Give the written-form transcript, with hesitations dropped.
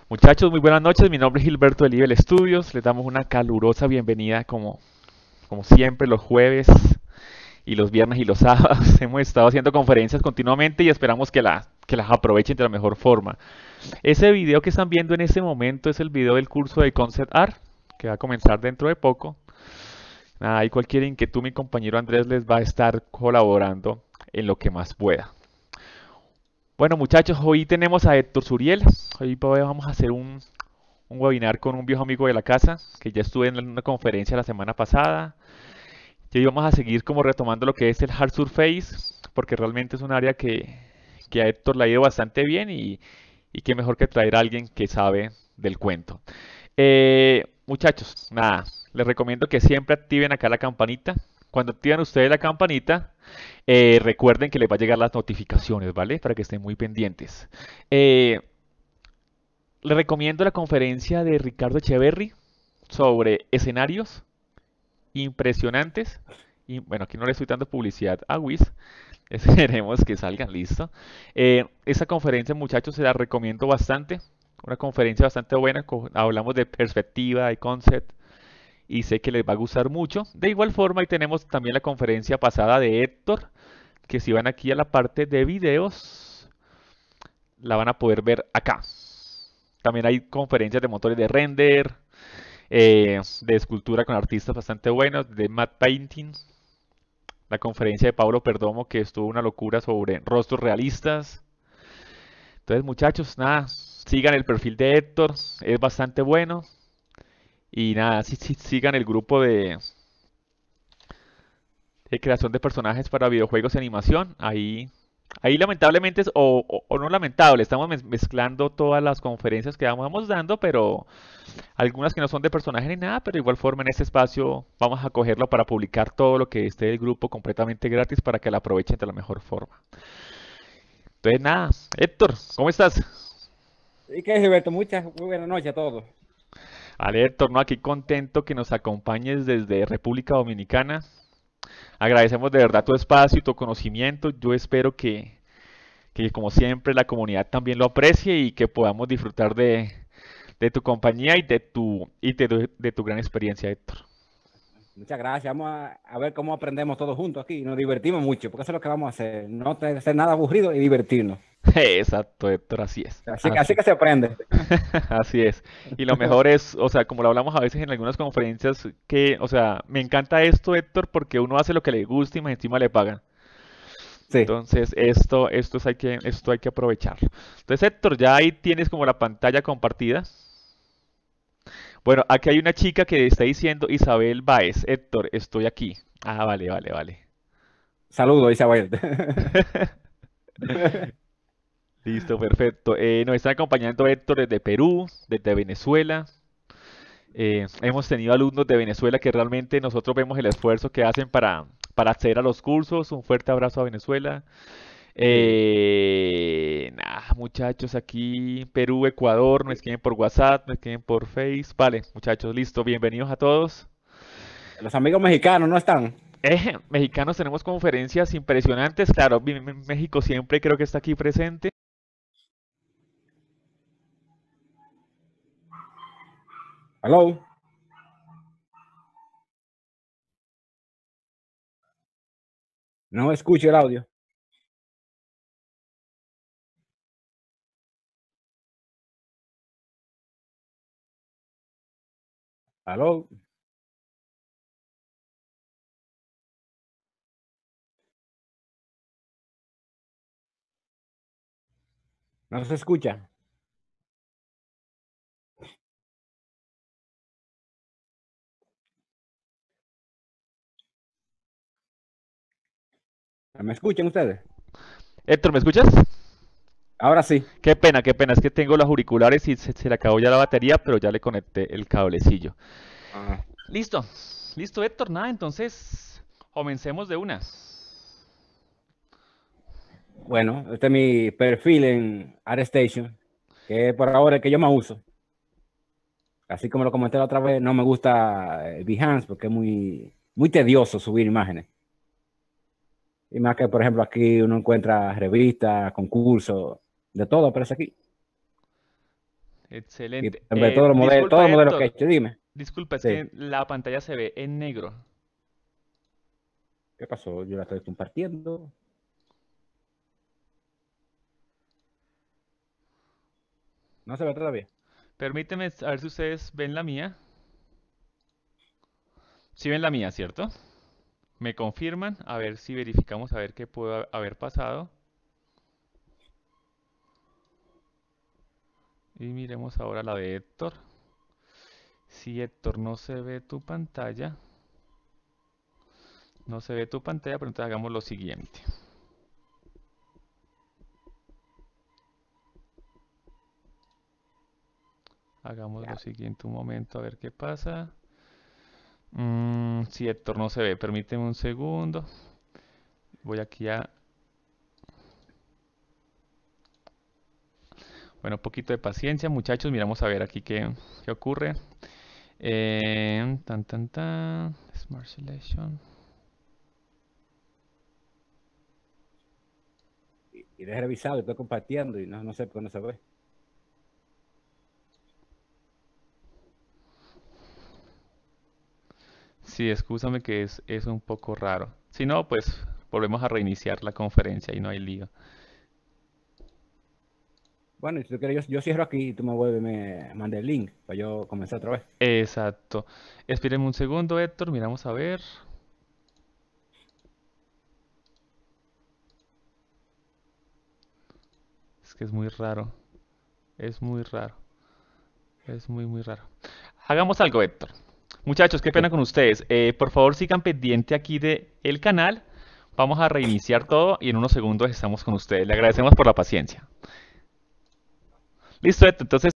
Muchachos, muy buenas noches. Mi nombre es Gilberto de Libel Studios. Les damos una calurosa bienvenida como siempre los jueves y los viernes y los sábados. Hemos estado haciendo conferencias continuamente y esperamos que las aprovechen de la mejor forma. Ese video que están viendo en este momento es el video del curso de Concept Art que va a comenzar dentro de poco. Nada, hay cualquier inquietud, mi compañero Andrés les va a estar colaborando en lo que más pueda. Bueno, muchachos, hoy tenemos a Héctor Suriel. Hoy vamos a hacer un webinar con un viejo amigo de la casa, que ya estuve en una conferencia la semana pasada. Y hoy vamos a seguir como retomando lo que es el Hard Surface, porque realmente es un área que a Héctor le ha ido bastante bien y qué mejor que traer a alguien que sabe del cuento. Muchachos, nada, les recomiendo que siempre activen acá la campanita. Cuando activan ustedes la campanita, recuerden que les va a llegar las notificaciones, ¿vale? Para que estén muy pendientes. Eh, Les recomiendo la conferencia de Ricardo Echeverry sobre escenarios impresionantes. Y bueno, aquí no le estoy dando publicidad a Wiz. Esperemos que salgan, listo. Esa conferencia, muchachos, se la recomiendo bastante. Una conferencia bastante buena. Hablamos de perspectiva, de concept. Y sé que les va a gustar mucho. De igual forma, ahí tenemos también la conferencia pasada de Héctor. Que si van aquí a la parte de videos, la van a poder ver acá. También hay conferencias de motores de render, de escultura con artistas bastante buenos, de matte painting, la conferencia de Pablo Perdomo que estuvo una locura sobre rostros realistas. Entonces, muchachos, nada, sigan el perfil de Héctor, es bastante bueno. Y nada, sigan el grupo de creación de personajes para videojuegos y animación. Ahí lamentablemente, o no lamentable, estamos mezclando todas las conferencias que vamos dando, pero algunas que no son de personaje ni nada, pero de igual forma en este espacio vamos a cogerlo para publicar todo lo que esté del grupo completamente gratis para que la aprovechen de la mejor forma. Entonces nada, Héctor, ¿cómo estás? ¿Y qué, Gilberto? Muy buenas noches a todos. Vale, Héctor, no, aquí contento que nos acompañes desde República Dominicana. Agradecemos de verdad tu espacio y tu conocimiento. Yo espero que como siempre la comunidad también lo aprecie y que podamos disfrutar de tu compañía y de tu gran experiencia, Héctor. Muchas gracias. Vamos a ver cómo aprendemos todos juntos aquí. Nos divertimos mucho, porque eso es lo que vamos a hacer. No hacer nada aburrido y divertirnos. Exacto, Héctor, así es. Así que se aprende. Así es. Y lo mejor es, o sea, como lo hablamos a veces en algunas conferencias, que, o sea, me encanta esto, Héctor, porque uno hace lo que le gusta y más encima le pagan. Sí. Entonces, esto hay que aprovecharlo. Entonces, Héctor, ya ahí tienes como la pantalla compartida. Bueno, aquí hay una chica que está diciendo Isabel Baez. Héctor, estoy aquí. Ah, vale, vale, vale. Saludos, Isabel. Listo, perfecto. Nos está acompañando Héctor desde Perú, desde Venezuela. Hemos tenido alumnos de Venezuela que realmente nosotros vemos el esfuerzo que hacen para acceder a los cursos. Un fuerte abrazo a Venezuela. Sí. Nada, muchachos, aquí Perú, Ecuador, me escriben por WhatsApp, me escriben por Face. Vale, muchachos, listo. Bienvenidos a todos. Los amigos mexicanos no están. Mexicanos tenemos conferencias impresionantes. Claro, México siempre creo que está aquí presente. Hello. No escucho el audio. Hello. No se escucha. ¿Me escuchan ustedes? Héctor, ¿me escuchas? Ahora sí. Qué pena, es que tengo los auriculares y se le acabó ya la batería, pero ya le conecté el cablecillo. Ah, Listo, listo, Héctor, nada, entonces comencemos de una. bueno, este es mi perfil en ArtStation, que es por ahora el que yo más uso. Así como lo comenté la otra vez, no me gusta Behance porque es muy tedioso subir imágenes. Y más que, por ejemplo, aquí uno encuentra revistas, concursos, de todo aparece aquí. Y Excelente. en vez de todos Disculpa, los modelos que he Héctor. hecho, dime. Disculpa, es Sí. que la pantalla se ve en negro. ¿Qué pasó? Yo la estoy compartiendo. No se ve todavía. Permíteme a ver si ustedes ven la mía. Si ven la mía, ¿cierto? Me confirman, a ver si verificamos, a ver qué pudo haber pasado. Y miremos ahora la de Héctor. Si Héctor no se ve tu pantalla, no se ve tu pantalla, pero entonces hagamos lo siguiente. Hagamos lo Ya. siguiente un momento, a ver qué pasa. Si Héctor no se ve, permíteme un segundo. Voy aquí a... Bueno, un poquito de paciencia, muchachos. Miramos a ver aquí qué ocurre. Tan, tan, tan. Smart Selection. Y deje revisado, estoy compartiendo y no sé por qué no se ve. Sí, excúsame que es un poco raro. Si no, pues volvemos a reiniciar la conferencia y no hay lío. Bueno, y si tú quieres, yo cierro aquí y tú me vuelves, me mandas el link para yo comenzar otra vez. Exacto. Espéreme un segundo, Héctor. Miramos a ver. Es que es muy raro. Es muy raro. Es muy, muy raro. Hagamos algo, Héctor. Muchachos, qué Sí. pena con ustedes. Por favor, sigan pendiente aquí de el canal. Vamos a reiniciar todo y en unos segundos estamos con ustedes. Le agradecemos por la paciencia. Listo, Héctor. Entonces...